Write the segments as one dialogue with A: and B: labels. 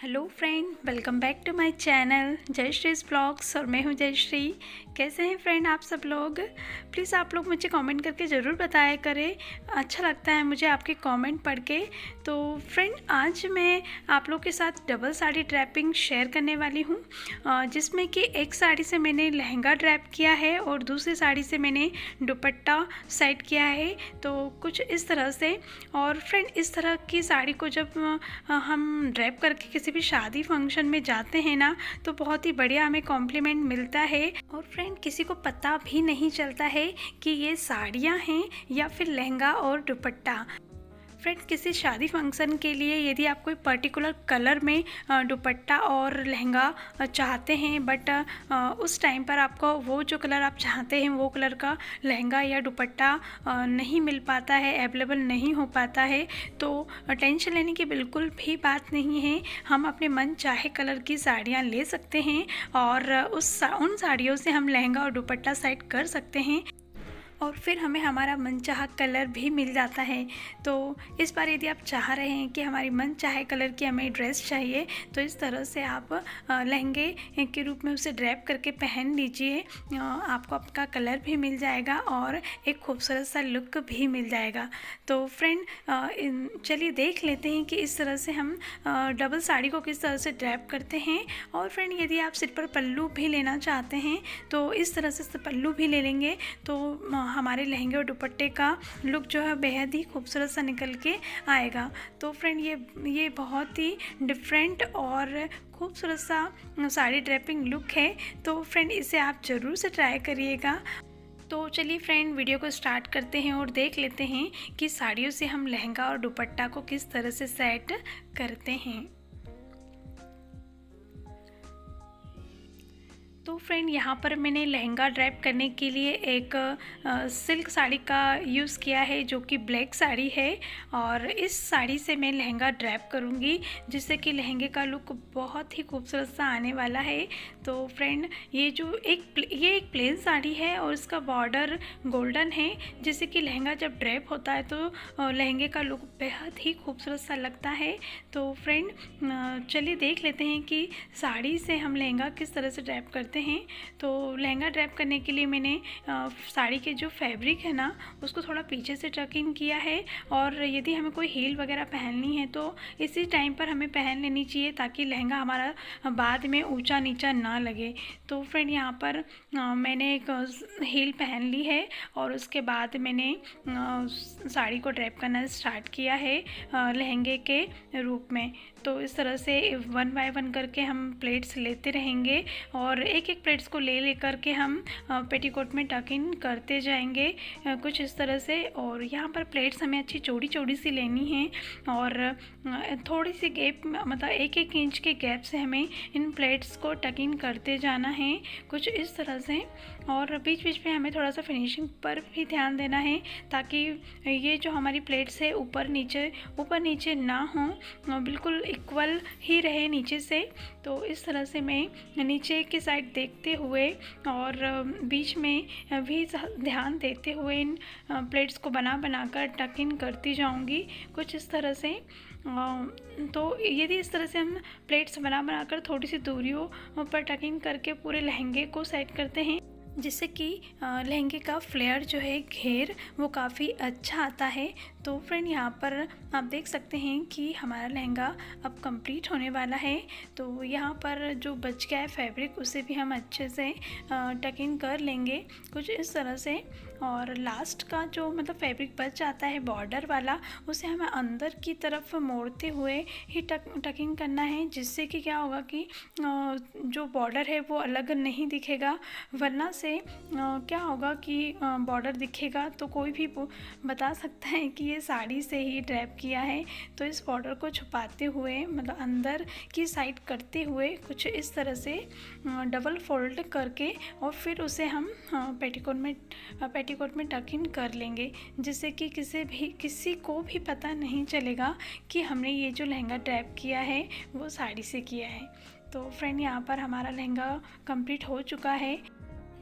A: Hello friend, welcome back to my channel Jayshree's blogs. और मैं हूं जयश्री। कैसे हैं फ्रेंड आप सब लोग? प्लीज़ आप लोग मुझे कमेंट करके ज़रूर बताया करें, अच्छा लगता है मुझे आपके कमेंट पढ़ के। तो फ्रेंड, आज मैं आप लोग के साथ डबल साड़ी ड्रैपिंग शेयर करने वाली हूं, जिसमें कि एक साड़ी से मैंने लहंगा ड्रैप किया है और दूसरी साड़ी से मैंने दुपट्टा सेट किया है। तो कुछ इस तरह से। और फ्रेंड, इस तरह की साड़ी को जब हम ड्रैप करके किसी भी शादी फंक्शन में जाते हैं ना, तो बहुत ही बढ़िया हमें कॉम्प्लीमेंट मिलता है। और फ्रेंड, किसी को पता भी नहीं चलता है कि ये साड़ियाँ हैं या फिर लहंगा और दुपट्टा। फ्रेंड, किसी शादी फंक्शन के लिए यदि आप कोई पर्टिकुलर कलर में दुपट्टा और लहंगा चाहते हैं, बट उस टाइम पर आपको वो जो कलर आप चाहते हैं वो कलर का लहंगा या दुपट्टा नहीं मिल पाता है, अवेलेबल नहीं हो पाता है, तो टेंशन लेने की बिल्कुल भी बात नहीं है। हम अपने मन चाहे कलर की साड़ियाँ ले सकते हैं और उन साड़ियों से हम लहंगा और दुपट्टा सेट कर सकते हैं और फिर हमें हमारा मनचाहा कलर भी मिल जाता है। तो इस बार यदि आप चाह रहे हैं कि हमारी मनचाहे कलर की हमें ड्रेस चाहिए, तो इस तरह से आप लहंगे के रूप में उसे ड्रैप करके पहन लीजिए। आपको आपका कलर भी मिल जाएगा और एक खूबसूरत सा लुक भी मिल जाएगा। तो फ्रेंड, चलिए देख लेते हैं कि इस तरह से हम डबल साड़ी को किस तरह से ड्रैप करते हैं। और फ्रेंड, यदि आप सिर पर पल्लू भी लेना चाहते हैं तो इस तरह से पल्लू भी ले लेंगे, तो हमारे लहंगे और दुपट्टे का लुक जो है बेहद ही खूबसूरत सा निकल के आएगा। तो फ्रेंड, ये बहुत ही डिफरेंट और खूबसूरत सा साड़ी ड्रेपिंग लुक है। तो फ्रेंड, इसे आप ज़रूर से ट्राई करिएगा। तो चलिए फ्रेंड, वीडियो को स्टार्ट करते हैं और देख लेते हैं कि साड़ियों से हम लहंगा और दुपट्टा को किस तरह से सेट करते हैं। तो फ्रेंड, यहाँ पर मैंने लहंगा ड्रैप करने के लिए एक सिल्क साड़ी का यूज़ किया है, जो कि ब्लैक साड़ी है। और इस साड़ी से मैं लहंगा ड्रैप करूँगी, जिससे कि लहंगे का लुक बहुत ही खूबसूरत सा आने वाला है। तो फ्रेंड, ये एक प्लेन साड़ी है और इसका बॉर्डर गोल्डन है, जिससे कि लहंगा जब ड्रैप होता है तो लहंगे का लुक बेहद ही खूबसूरत सा लगता है। तो फ्रेंड, चलिए देख लेते हैं कि साड़ी से हम लहंगा किस तरह से ड्रैप करते हैं। तो लहंगा ड्रैप करने के लिए मैंने साड़ी के जो फैब्रिक है ना, उसको थोड़ा पीछे से टक इन किया है। और यदि हमें कोई हील वगैरह पहननी है तो इसी टाइम पर हमें पहन लेनी चाहिए, ताकि लहंगा हमारा बाद में ऊंचा नीचा ना लगे। तो फ्रेंड, यहाँ पर मैंने एक हील पहन ली है और उसके बाद मैंने साड़ी को ड्रैप करना स्टार्ट किया है लहंगे के रूप में। तो इस तरह से 1 बाय 1 करके हम प्लेट्स लेते रहेंगे और एक एक प्लेट्स को ले करके हम पेटीकोट में टक इन करते जाएंगे, कुछ इस तरह से। और यहाँ पर प्लेट्स हमें अच्छी चौड़ी चौड़ी सी लेनी है और थोड़ी सी गैप, मतलब 1-1 इंच के गैप से हमें इन प्लेट्स को टक इन करते जाना है, कुछ इस तरह से। और बीच बीच में हमें थोड़ा सा फिनिशिंग पर भी ध्यान देना है, ताकि ये जो हमारी प्लेट्स है ऊपर नीचे ना हो, बिल्कुल इक्वल ही रहे नीचे से। तो इस तरह से मैं नीचे की साइड देखते हुए और बीच में भी ध्यान देते हुए इन प्लेट्स को बना कर टक इन करती जाऊंगी, कुछ इस तरह से। तो यदि इस तरह से हम प्लेट्स बना कर थोड़ी सी दूरियों पर टक इन करके पूरे लहंगे को सेट करते हैं, जिससे कि लहंगे का फ्लेयर जो है, घेर, वो काफ़ी अच्छा आता है। तो फ्रेंड, यहाँ पर आप देख सकते हैं कि हमारा लहंगा अब कंप्लीट होने वाला है। तो यहाँ पर जो बच गया है फैब्रिक, उसे भी हम अच्छे से टक इन कर लेंगे, कुछ इस तरह से। और लास्ट का जो फैब्रिक बच जाता है बॉर्डर वाला, उसे हमें अंदर की तरफ मोड़ते हुए ही टक इन करना है, जिससे कि क्या होगा कि जो बॉर्डर है वो अलग नहीं दिखेगा। वरना से क्या होगा कि बॉर्डर दिखेगा तो कोई भी बता सकता है कि ये साड़ी से ही ड्रैप किया है। तो इस बॉर्डर को छुपाते हुए, अंदर की साइड करते हुए, कुछ इस तरह से डबल फोल्ड करके और फिर उसे हम पेटीकोट में टक इन कर लेंगे, जिससे कि किसी को भी पता नहीं चलेगा कि हमने ये जो लहंगा ड्रैप किया है वो साड़ी से किया है। तो फ्रेंड, यहाँ पर हमारा लहंगा कंप्लीट हो चुका है।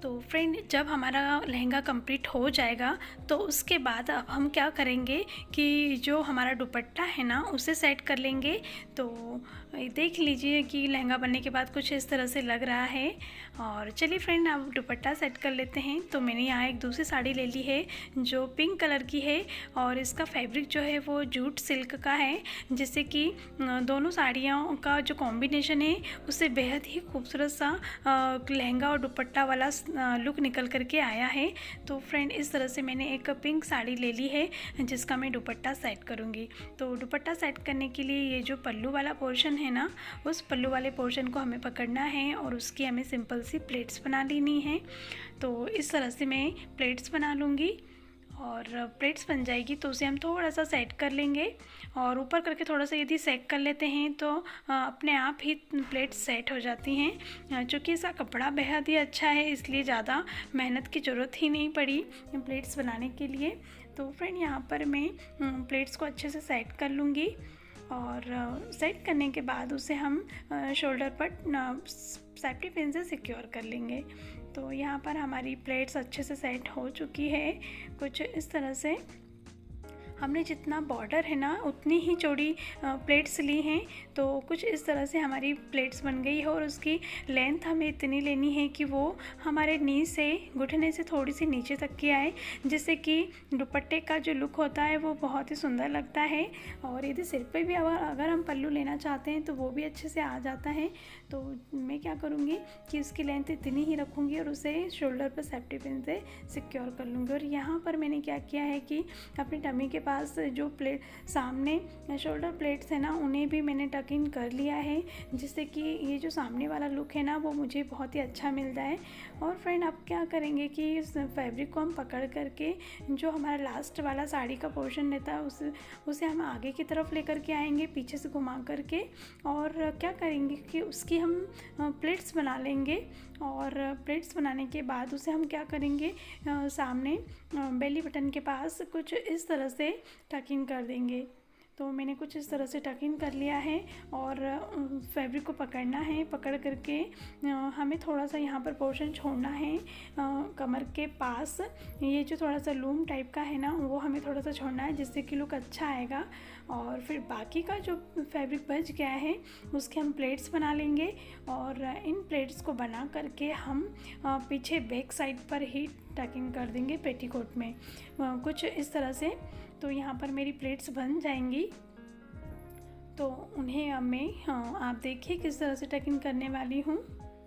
A: तो फ्रेंड, जब हमारा लहंगा कंप्लीट हो जाएगा तो उसके बाद अब हम क्या करेंगे कि जो हमारा दुपट्टा है ना उसे सेट कर लेंगे। तो देख लीजिए कि लहंगा बनने के बाद कुछ इस तरह से लग रहा है। और चलिए फ्रेंड, अब दुपट्टा सेट कर लेते हैं। तो मैंने यहाँ एक दूसरी साड़ी ले ली है जो पिंक कलर की है और इसका फैब्रिक जो है वो जूट सिल्क का है, जिससे कि दोनों साड़ियों का जो कॉम्बिनेशन है उससे बेहद ही खूबसूरत सा लहंगा और दुपट्टा वाला लुक निकल करके आया है। तो फ्रेंड, इस तरह से मैंने एक पिंक साड़ी ले ली है जिसका मैं दुपट्टा सेट करूँगी। तो दुपट्टा सेट करने के लिए ये जो पल्लू वाला पोर्शन है ना, उस पल्लू वाले पोर्शन को हमें पकड़ना है और उसकी हमें सिंपल सी प्लेट्स बना लेनी है। तो इस तरह से मैं प्लेट्स बना लूँगी और प्लेट्स बन जाएगी तो उसे हम थोड़ा सा सेट कर लेंगे और ऊपर करके थोड़ा सा यदि सेक कर लेते हैं तो अपने आप ही प्लेट्स सेट हो जाती हैं। चूँकि इसका कपड़ा बेहद ही अच्छा है इसलिए ज़्यादा मेहनत की ज़रूरत ही नहीं पड़ी प्लेट्स बनाने के लिए। तो फ्रेंड, यहाँ पर मैं प्लेट्स को अच्छे से सेट कर लूँगी और सेट करने के बाद उसे हम शोल्डर पर सेफ्टी पिन से सिक्योर कर लेंगे। तो यहाँ पर हमारी प्लेट्स अच्छे से सेट हो चुकी है। कुछ इस तरह से हमने जितना बॉर्डर है ना उतनी ही चौड़ी प्लेट्स ली हैं। तो कुछ इस तरह से हमारी प्लेट्स बन गई है और उसकी लेंथ हमें इतनी लेनी है कि वो हमारे नी से घुटने से थोड़ी सी नीचे तक की आए, जिससे कि दुपट्टे का जो लुक होता है वो बहुत ही सुंदर लगता है। और यदि सिर पे भी अगर हम पल्लू लेना चाहते हैं तो वो भी अच्छे से आ जाता है। तो मैं क्या करूँगी कि उसकी लेंथ इतनी ही रखूँगी और उसे शोल्डर पर सेफ्टी पिन से सिक्योर कर लूँगी। और यहाँ पर मैंने क्या किया है कि अपनी टमी के पास जो प्लेट सामने शोल्डर प्लेट्स है ना उन्हें भी मैंने टक इन कर लिया है, जिससे कि ये जो सामने वाला लुक है ना वो मुझे बहुत ही अच्छा मिलता है। और फ्रेंड, अब क्या करेंगे कि इस फैब्रिक को हम पकड़ करके जो हमारा लास्ट वाला साड़ी का पोर्शन रहता है उसे हम आगे की तरफ लेकर के आएंगे पीछे से घुमा करके, और क्या करेंगे कि उसकी हम प्लेट्स बना लेंगे। और प्लेट्स बनाने के बाद उसे हम क्या करेंगे, सामने बेली बटन के पास कुछ इस तरह से टक इन कर देंगे। तो मैंने कुछ इस तरह से टक इन कर लिया है और फैब्रिक को पकड़ना है। पकड़ करके हमें थोड़ा सा यहाँ पर पोर्शन छोड़ना है कमर के पास। ये जो थोड़ा सा लूम टाइप का है ना वो हमें थोड़ा सा छोड़ना है, जिससे कि लुक अच्छा आएगा। और फिर बाकी का जो फैब्रिक बच गया है उसके हम प्लेट्स बना लेंगे और इन प्लेट्स को बना करके हम पीछे बैक साइड पर ही टक इन कर देंगे पेटीकोट में कुछ इस तरह से। तो यहाँ पर मेरी प्लेट्स बन जाएंगी। तो उन्हें अब मैं आप देखिए किस तरह से टक इन करने वाली हूँ।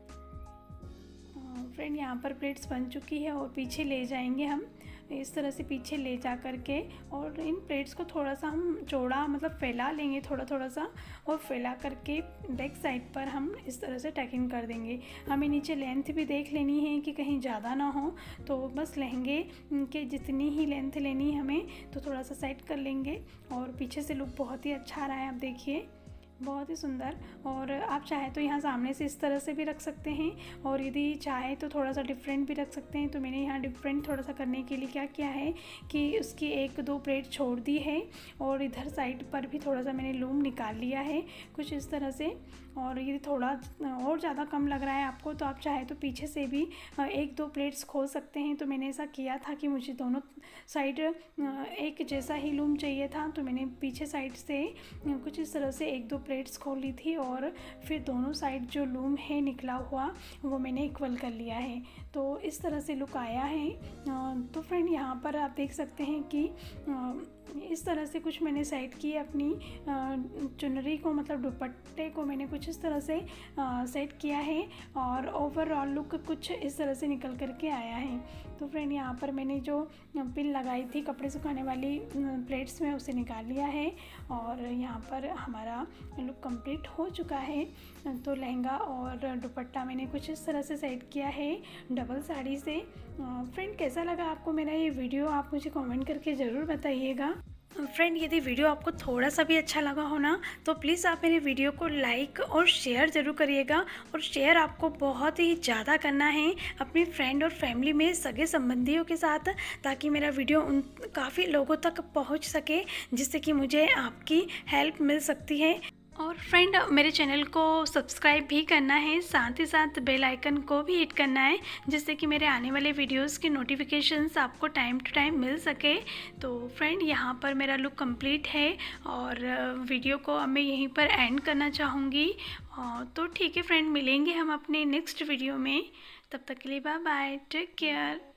A: फ्रेंड, यहाँ पर प्लेट्स बन चुकी है और पीछे ले जाएंगे हम इस तरह से पीछे ले जा करके, और इन प्लेट्स को थोड़ा सा हम चौड़ा मतलब फैला लेंगे थोड़ा थोड़ा सा, और फैला करके बैक साइड पर हम इस तरह से टक इन कर देंगे। हमें नीचे लेंथ भी देख लेनी है कि कहीं ज़्यादा ना हो, तो बस लहंगे के जितनी ही लेंथ लेनी है हमें तो थोड़ा सा साइड कर लेंगे। और पीछे से लुक बहुत ही अच्छा आ रहा है, आप देखिए बहुत ही सुंदर। और आप चाहे तो यहाँ सामने से इस तरह से भी रख सकते हैं और यदि चाहे तो थोड़ा सा डिफरेंट भी रख सकते हैं। तो मैंने यहाँ डिफरेंट थोड़ा सा करने के लिए क्या किया है कि उसकी एक दो प्लेट छोड़ दी है और इधर साइड पर भी थोड़ा सा मैंने लूम निकाल लिया है कुछ इस तरह से। और यदि थोड़ा और ज़्यादा कम लग रहा है आपको तो आप चाहे तो पीछे से भी एक दो प्लेट्स खोल सकते हैं। तो मैंने ऐसा किया था कि मुझे दोनों साइड एक जैसा ही लूम चाहिए था, तो मैंने पीछे साइड से कुछ इस तरह से एक दो प्लेट्स खोल ली थी और फिर दोनों साइड जो लूम है निकला हुआ वो मैंने इक्वल कर लिया है। तो इस तरह से लुक आया है। तो फ्रेंड, यहाँ पर आप देख सकते हैं कि इस तरह से कुछ मैंने सेट की अपनी चुनरी को, मतलब दुपट्टे को मैंने कुछ इस तरह से सेट किया है और ओवरऑल लुक कुछ इस तरह से निकल करके आया है। तो फ्रेंड, यहाँ पर मैंने जो पिन लगाई थी कपड़े सुखाने वाली प्लेट्स में उसे निकाल लिया है और यहाँ पर हमारा लुक कंप्लीट हो चुका है। तो लहंगा और दुपट्टा मैंने कुछ इस तरह से सेट किया है डबल साड़ी से। फ्रेंड, कैसा लगा आपको मेरा ये वीडियो, आप मुझे कमेंट करके ज़रूर बताइएगा। फ्रेंड, यदि वीडियो आपको थोड़ा सा भी अच्छा लगा हो ना तो प्लीज़ आप मेरे वीडियो को लाइक और शेयर ज़रूर करिएगा। और शेयर आपको बहुत ही ज़्यादा करना है अपने फ्रेंड और फैमिली में सगे संबंधियों के साथ, ताकि मेरा वीडियो उन काफ़ी लोगों तक पहुंच सके, जिससे कि मुझे आपकी हेल्प मिल सकती है। और फ्रेंड मेरे चैनल को सब्सक्राइब भी करना है, साथ ही साथ बेल आइकन को भी हिट करना है, जिससे कि मेरे आने वाले वीडियोस की नोटिफिकेशंस आपको टाइम टू टाइम मिल सके। तो फ्रेंड यहाँ पर मेरा लुक कंप्लीट है और वीडियो को अब मैं यहीं पर एंड करना चाहूँगी। तो ठीक है फ्रेंड, मिलेंगे हम अपने नेक्स्ट वीडियो में। तब तक के लिए बाय बाय, टेक केयर।